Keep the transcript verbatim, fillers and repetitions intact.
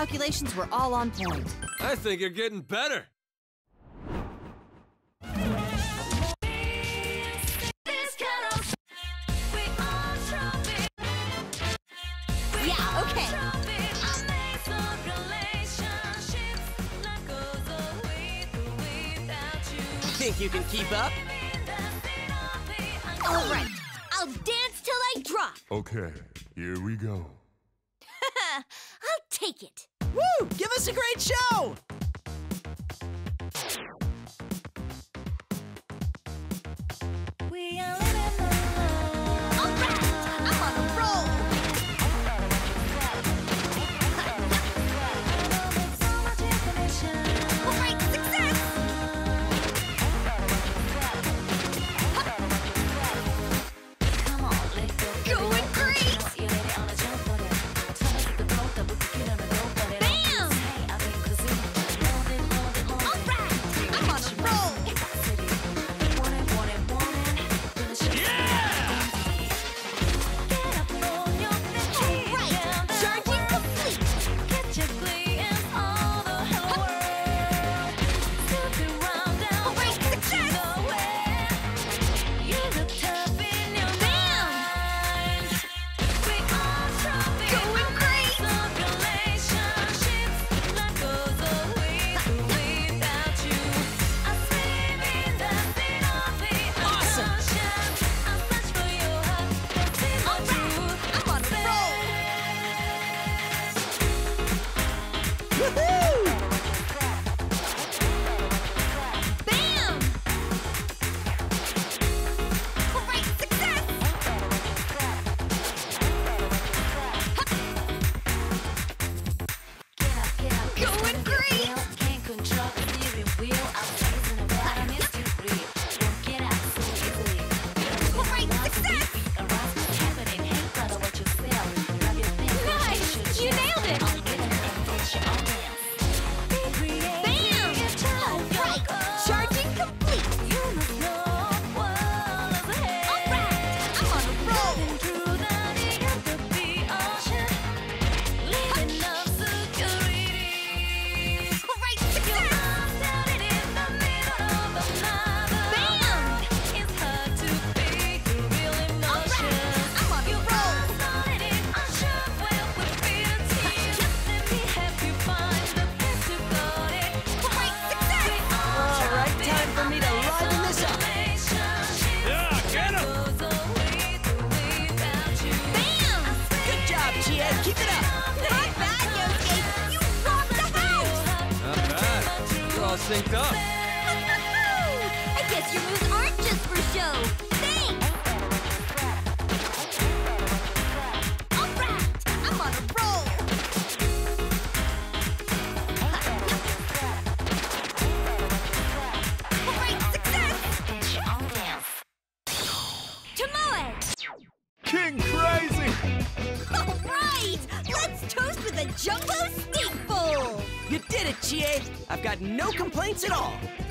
calculations were all on point. I think you're getting better. Yeah, okay. Think you can keep up? All right, I'll dance till I drop. Okay, here we go. I'll take it. Woo! Give us a great show! We are living the life. All right, I'm on a roll. All right, success. Come on, let's go. Going great. Bam! All right, I'm on a roll. Keep it up! Not bad, Yosuke! You rocked the house! Not bad. You're all synced up. I guess your moves aren't just for show. Thanks! All right! I'm on a roll! All right, success! Tomoe! King Crazy! All right! Let's toast with a jumbo steak bowl! You did it, Chie! I've got no complaints at all.